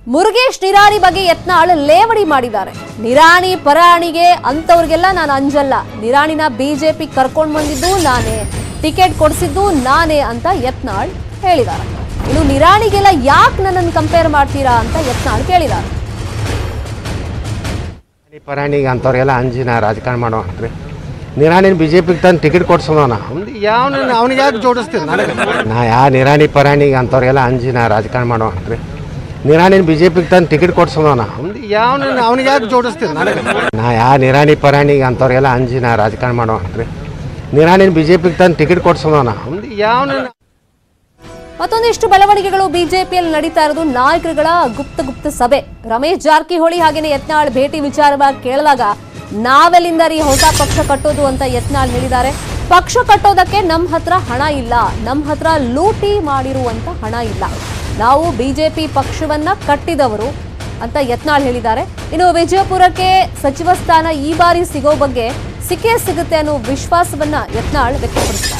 ಮುರುಗೇಶ್ ನಿರಾಣಿ ಬಗ್ಗೆ ಯತ್ನಾಳ್ ಲೇವಡಿ ಮಾಡಿದ್ದಾರೆ. ನಿರಾಣಿ ಪರಾಣಿಗೆ ಅಂತವರಿಗೆಲ್ಲ ನಾನು ಅಂಜಲ್ಲ, ನಿರಾಣಿನ ಬಿಜೆಪಿ ಕರ್ಕೊಂಡು ಬಂದಿದ್ದು ನಾನೇ, ಟಿಕೆಟ್ ಕೊಡಿಸಿದ್ದು ನಾನೇ ಅಂತ ಯತ್ನಾಳ್ ಹೇಳಿದ್ದಾರೆ. ಇನ್ನು ನಿರಾಣಿಗೆಲ್ಲ ಯಾಕೆ ನನ್ನನ್ನು ಕಂಪೇರ್ ಮಾಡ್ತೀರಾ ಅಂತ ಯತ್ನಾಳ್ ಕೇಳಿದ್ದಾರೆ. ಪರಾಣಿಗೆ ಅಂತವ್ರಿಗೆಲ್ಲ ಅಂಜಿನ ರಾಜಕಾರಣ ಮಾಡೋಣ್ರಿ. ನಿರಾಣಿನ ಬಿಜೆಪಿಗೆ ತಂದು ಟಿಕೆಟ್ ಕೊಡ್ಸೋಣ ಅವನಿಗೆ ಯಾಕೆ ಜೋಡಿಸ್ತೀನಿ ನಾ ನಿರಾಣಿ ಪರಾಣಿಗೆ ಅಂತವ್ರಿಗೆಲ್ಲ ಅಂಜಿನ ರಾಜಕಾರಣ ಮಾಡೋಣ್ರಿ. ನಿರಾಣಿನ ಬಿಜೆಪಿಗೆ ತಂದು ಟಿಕೆಟ್ ಕೊಡ್ಸೋಣ ಅವನಿಗೆ ಯಾಕೆ ಜೋಡಿಸ್ತೀನಿ ನಾ ನಿರಾಣಿ ಪರಾಣಿಗೆ ಅಂತವ್ರಿಗೆಲ್ಲ ಅಂಜಿನ ರಾಜಕಾರಣ ಮಾಡೋಣ್ರಿ. ನಿರಾಣಿನ ಬಿಜೆಪಿಗೆ ತಂದು ಟಿಕೆಟ್ ಕೊಡ್ಸೋಣ ಮತ್ತೊಂದಿಷ್ಟು ಬೆಳವಣಿಗೆಗಳು ಬಿಜೆಪಿಯಲ್ಲಿ ನಡೀತಾ ಇರೋದು ನಾಯಕರುಗಳ ಗುಪ್ತ ಸಭೆ. ರಮೇಶ್ ಜಾರಕಿಹೊಳಿ ಹಾಗೇನೆ ಯತ್ನಾಳ್ ಭೇಟಿ ವಿಚಾರವಾಗಿ ಕೇಳಿದಾಗ ನಾವೆಲ್ಲಿಂದ ರೀ ಹೊಸ ಪಕ್ಷ ಕಟ್ಟೋದು ಅಂತ ಯತ್ನಾಳ್ ಹೇಳಿದ್ದಾರೆ. ಪಕ್ಷ ಕಟ್ಟೋದಕ್ಕೆ ನಮ್ಮ ಹತ್ರ ಹಣ ಇಲ್ಲ, ನಮ್ಮ ಹತ್ರ ಲೂಟಿ ಮಾಡಿರುವಂತ ಹಣ ಇಲ್ಲ, ನಾವು ಬಿಜೆಪಿ ಪಕ್ಷವನ್ನ ಕಟ್ಟಿದವರು ಅಂತ ಯತ್ನಾಳ್ ಹೇಳಿದ್ದಾರೆ. ಇನ್ನು ವಿಜಯಪುರಕ್ಕೆ ಸಚಿವ ಸ್ಥಾನ ಈ ಬಾರಿ ಸಿಗೋ ಬಗ್ಗೆ ಸಿಕ್ಕೇ ಸಿಗುತ್ತೆ ಅನ್ನೋ ವಿಶ್ವಾಸವನ್ನ ಯತ್ನಾಳ್ ವ್ಯಕ್ತಪಡಿಸಿದ್ದಾರೆ.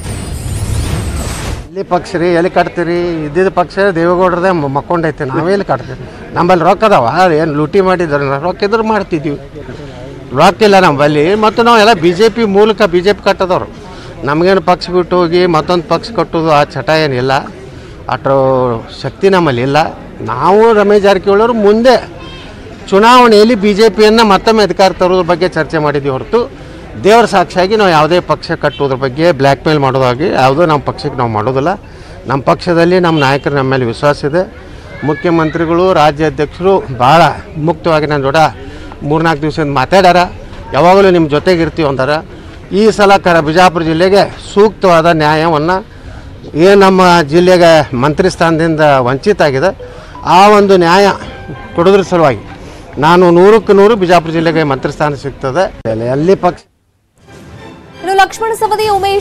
ಎಲ್ಲಿ ಪಕ್ಷ ರೀ, ಎಲ್ಲಿ ಕಟ್ತೀರಿ? ಇದ್ದಿದ್ದ ಪಕ್ಷ ದೇವೇಗೌಡರದೇ ಮಕ್ಕೊಂಡೈತೆ, ನಾವೆಲ್ಲಿ ಕಟ್ತೀವಿ? ನಮ್ಮಲ್ಲಿ ರೊಕ್ಕ ಅದಾವ, ಏನು ಲೂಟಿ ಮಾಡಿದ್ರೆ ರೊಕ್ಕ ಇದ್ರೆ ಮಾಡ್ತಿದ್ದೀವಿ, ರೊಕ್ಕ ಇಲ್ಲ ನಮ್ಮಲ್ಲಿ. ಮತ್ತು ನಾವು ಎಲ್ಲ BJP ಮೂಲಕ BJP ಕಟ್ಟದವ್ರು, ನಮಗೇನು ಪಕ್ಷ ಬಿಟ್ಟು ಹೋಗಿ ಮತ್ತೊಂದು ಪಕ್ಷ ಕಟ್ಟೋದು ಆ ಚಟ ಏನಿಲ್ಲ, ಅಷ್ಟು ಶಕ್ತಿ ನಮ್ಮಲ್ಲಿ ಇಲ್ಲ. ನಾವು ರಮೇಶ್ ಜಾರಕಿಹೊಳಿ ಅವರು ಮುಂದೆ ಚುನಾವಣೆಯಲ್ಲಿ BJPಯನ್ನು ಮತ್ತೊಮ್ಮೆ ಅಧಿಕಾರ ತರೋದ್ರ ಬಗ್ಗೆ ಚರ್ಚೆ ಮಾಡಿದ್ದೀವಿ ಹೊರತು ದೇವರ ಸಾಕ್ಷಿಯಾಗಿ ನಾವು ಯಾವುದೇ ಪಕ್ಷ ಕಟ್ಟೋದ್ರ ಬಗ್ಗೆ ಬ್ಲ್ಯಾಕ್ ಮೇಲ್ ಮಾಡೋದಾಗಿ ಯಾವುದೋ ನಮ್ಮ ಪಕ್ಷಕ್ಕೆ ನಾವು ಮಾಡೋದಿಲ್ಲ. ನಮ್ಮ ಪಕ್ಷದಲ್ಲಿ ನಮ್ಮ ನಾಯಕರು ನಮ್ಮ ಮೇಲೆ ವಿಶ್ವಾಸ ಇದೆ. ಮುಖ್ಯಮಂತ್ರಿಗಳು, ರಾಜ್ಯಾಧ್ಯಕ್ಷರು ಭಾಳ ಮುಕ್ತವಾಗಿ ನನ್ನ ಜೋಡ 3-4 ದಿವಸದಿಂದ ಮಾತಾಡ್ಯಾರ. ಯಾವಾಗಲೂ ನಿಮ್ಮ ಜೊತೆಗೆ ಇರ್ತೀವಿ ಅಂತಾರೆ. ಈ ಸಲ ಬಿಜಾಪುರ ಜಿಲ್ಲೆಗೆ ಸೂಕ್ತವಾದ ನ್ಯಾಯವನ್ನು ಏನು ನಮ್ಮ ಜಿಲ್ಲೆಗೆ ಮಂತ್ರಿ ಸ್ಥಾನದಿಂದ ವಂಚಿತ ಆಗಿದೆ, ಆ ಒಂದು ನ್ಯಾಯ ಕೊಡೋದ್ರ ಸಲುವಾಗಿ ನಾನು 100ಕ್ಕೆ 100 ಬಿಜಾಪುರ ಜಿಲ್ಲೆಗೆ ಮಂತ್ರಿ ಸ್ಥಾನ ಸಿಗ್ತದೆ. ಎಲ್ಲಿ ಪಕ್ಷ ಇನ್ನು ಲಕ್ಷ್ಮಣ ಸವದಿ, ಉಮೇಶ್